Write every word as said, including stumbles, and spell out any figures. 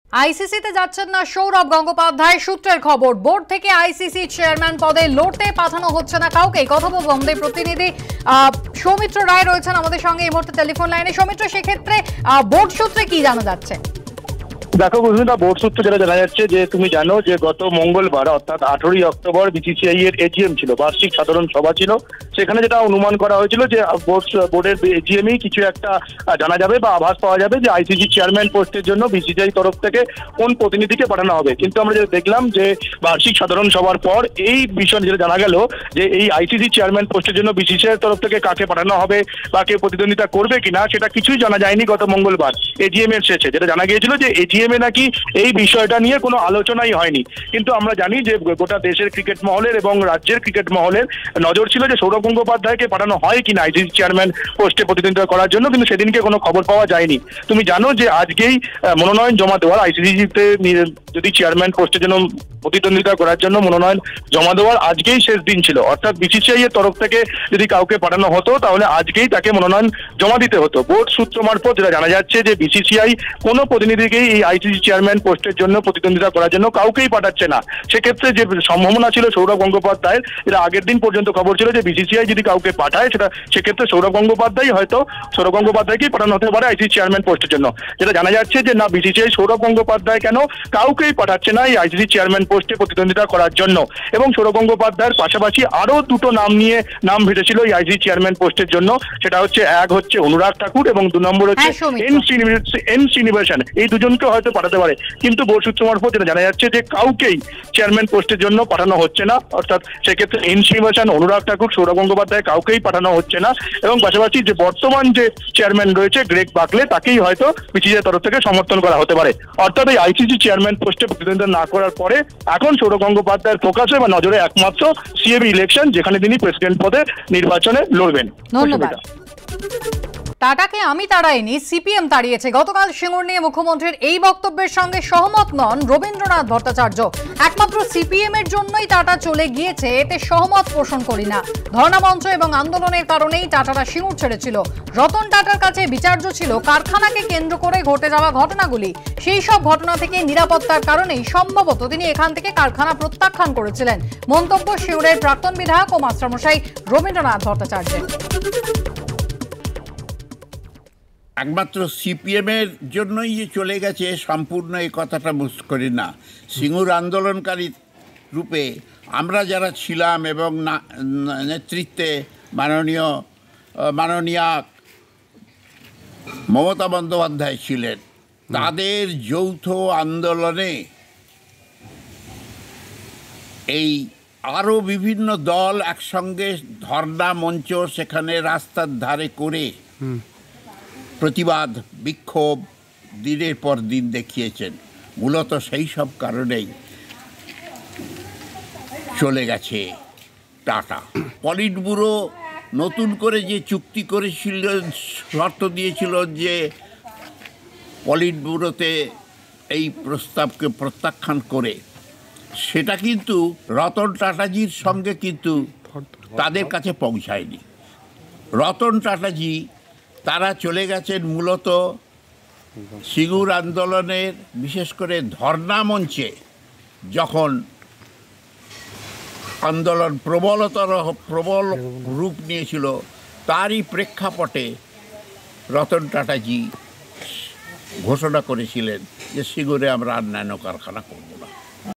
আইসিসিতে যাচ্ছেন না সৌরভ গঙ্গোপাধ্যায়। সূত্রের খবর, বোর্ড থেকে আইসিসি চেয়ারম্যান পদে লড়তে পাঠানো হচ্ছে না কাউকে। কথা বলবো আমাদের প্রতিনিধি সৌমিত্র রায় রয়েছেন আমাদের সঙ্গে এই মুহূর্তে টেলিফোন লাইনে। সৌমিত্র, সেক্ষেত্রে বোর্ড সূত্রে কি জানা যাচ্ছে? দেখো কুসুমিতা, বোর্ড সূত্রে যেটা জানা যাচ্ছে যে তুমি জানো যে গত মঙ্গলবার অর্থাৎ আঠারোই অক্টোবর বিসিসিআই এর এজিএম ছিল, বার্ষিক সাধারণ সভা ছিল। সেখানে যেটা অনুমান করা হয়েছিল যে বোর্ডের এজিএমই কিছু একটা জানা যাবে বা আভাস পাওয়া যাবে যে আইসিসি চেয়ারম্যান পোস্টের জন্য বিসিসিআই তরফ থেকে কোন প্রতিনিধিকে পাঠানো হবে। কিন্তু আমরা যেটা দেখলাম যে বার্ষিক সাধারণ সভার পর এই বিষয় যেটা জানা গেল যে এই আইসিসি চেয়ারম্যান পোস্টের জন্য বিসিসিআই তরফ থেকে কাকে পাঠানো হবে বা কে প্রতিদ্বন্দ্বিতা করবে কিনা সেটা কিছুই জানা যায়নি গত মঙ্গলবার এজিএম এর শেষে। যেটা জানা গিয়েছিল যে এজিএম এ নাকি এই বিষয়টা নিয়ে কোনো আলোচনাই হয়নি। কিন্তু আমরা জানি যে গোটা দেশের ক্রিকেট মহলের এবং রাজ্যের ক্রিকেট মহলের নজর ছিল যে সৌরভ গঙ্গোপাধ্যায়কে পাঠানো হয় কিনা আইসিসি চেয়ারম্যান পোস্টে প্রতিদ্বন্দ্বিতা করার জন্য, কিন্তু সেদিনকে কোনো খবর পাওয়া যায়নি। তুমি জানো যে আজকেই মনোনয়ন জমা দেওয়ার, আইসিসিতে যদি চেয়ারম্যান পোস্টের জন্য প্রতিদ্বন্দ্বিতা করার জন্য মনোনয়ন জমা দেওয়ার আজকেই শেষ দিন ছিল। অর্থাৎ বিসিসিআই এর তরফ থেকে যদি কাউকে পাঠানো হতো তাহলে আজকেই তাকে মনোনয়ন জমা দিতে হতো। বোর্ড সূত্র মারফত যেটা জানা যাচ্ছে যে বিসিসিআই কোনো প্রতিনিধিকেই এই আইসিসি চেয়ারম্যান পোস্টের জন্য প্রতিদ্বন্দ্বিতা করার জন্য কাউকেই পাঠাচ্ছে না। সেক্ষেত্রে যে সম্ভাবনা ছিল সৌরভ গঙ্গোপাধ্যায়ের, এটা আগের দিন পর্যন্ত খবর ছিল যে বিসিসিআই যদি কাউকে পাঠায় সেটা সেক্ষেত্রে সৌরভ গঙ্গোপাধ্যায় হয়তো সৌরভ গঙ্গোপাধ্যায়কেই পাঠানো হতে পারে আইসিসি চেয়ারম্যান পোস্টের জন্য। যেটা জানা যাচ্ছে যে না, বিসিসিআই সৌরভ গঙ্গোপাধ্যায় কেন কাউকেই পাঠাচ্ছে না এই আইসিসি চেয়ারম্যান পোস্টে প্রতিদ্বন্দ্বিতা করার জন্য। এবং সৌরভ গঙ্গোপাধ্যায়ের পাশাপাশি আরো দুটো নাম নিয়ে নাম ভেসেছিল এই আইসিসি চেয়ারম্যান পোস্টের জন্য। সেটা হচ্ছে এক হচ্ছে অনুরাগ ঠাকুর এবং দু নম্বর হচ্ছে এন এন শ্রীনিবাসন। এই দুজনকে হয়তো পাঠাতে পারে, কিন্তু বোর্ড সূত্র মারফত যেটা জানা যাচ্ছে যে কাউকেই চেয়ারম্যান পোস্টের জন্য পাঠানো হচ্ছে না। অর্থাৎ সেক্ষেত্রে এন শ্রীনিবাসন, অনুরাগ ঠাকুর, সৌরভ গঙ্গোপাধ্যায় কাউকেই পাঠানো হচ্ছে না। এবং পাশাপাশি যে বর্তমান যে চেয়ারম্যান রয়েছে গ্রেগ বাকলে, তাকেই হয়তো বিসিসিআই তরফ থেকে সমর্থন করা হতে পারে। অর্থাৎ এই আইসিসি চেয়ারম্যান পোস্টে প্রতিদ্বন্দ্বিতা না করার পরে এখন সৌরভ গঙ্গোপাধ্যায়ের ফোকাসে বা নজরে একমাত্র সিএবি ইলেকশন, যেখানে তিনি প্রেসিডেন্ট পদে নির্বাচনে লড়বেন। ধন্যবাদ। টাটাকে আমি তাড়াইনি, সিপিএম তাড়িয়েছে। গতকাল সিঙ্গুর নিয়ে মুখ্যমন্ত্রীর এই বক্তব্যের সঙ্গে সহমত নন রবীন্দ্রনাথ ভট্টাচার্য। একমাত্র সিপিএম এর জন্যই টাটা চলে গিয়েছে, এতে সহমত পোষণ করি না। ধর্ণা মঞ্চ এবং আন্দোলনের কারণেই টাটারা সিঙ্গুর ছেড়েছিল। রতন টাটার কাছে বিচার্য ছিল কারখানাকে কেন্দ্র করে ঘটে যাওয়া ঘটনাগুলি। সেই সব ঘটনা থেকে নিরাপত্তার কারণেই সম্ভবত তিনি এখান থেকে কারখানা প্রত্যাখ্যান করেছিলেন। মন্তব্য সিঙ্গুরের প্রাক্তন বিধায়ক ও মাস্টারমশাই রবীন্দ্রনাথ ভট্টাচার্যের। একমাত্র সিপিএম এর জন্যই যে চলে গেছে সম্পূর্ণ এই কথাটা বুঝতে করি না। সিঙ্গুর আন্দোলনকারী রূপে আমরা যারা ছিলাম এবং নেতৃত্বে মাননীয় মাননীয়া মমতা বন্দ্যোপাধ্যায় ছিলেন, তাদের যৌথ আন্দোলনে এই আরও বিভিন্ন দল একসঙ্গে ধর্ণা মঞ্চ সেখানে রাস্তার ধারে করে প্রতিবাদ বিক্ষোভ দিনের পর দিন দেখিয়েছেন। মূলত সেই সব কারণেই চলে গেছে টাটা। পলিট ব্যুরো নতুন করে যে চুক্তি করেছিল, শর্ত দিয়েছিল যে পলিট ব্যুরোতে এই প্রস্তাবকে প্রত্যাখ্যান করে, সেটা কিন্তু রতন টাটাজির সঙ্গে কিন্তু তাদের কাছে পৌঁছায়নি। রতন টাটাজি তারা চলে গেছেন মূলত সিঙ্গুর আন্দোলনের, বিশেষ করে ধর্ণা মঞ্চে যখন আন্দোলন প্রবলতর প্রবল রূপ নিয়েছিল, তারই প্রেক্ষাপটে রতন টাটাজি ঘোষণা করেছিলেন যে সিঙ্গুরে আমরা অন্যান্য কারখানা করব না।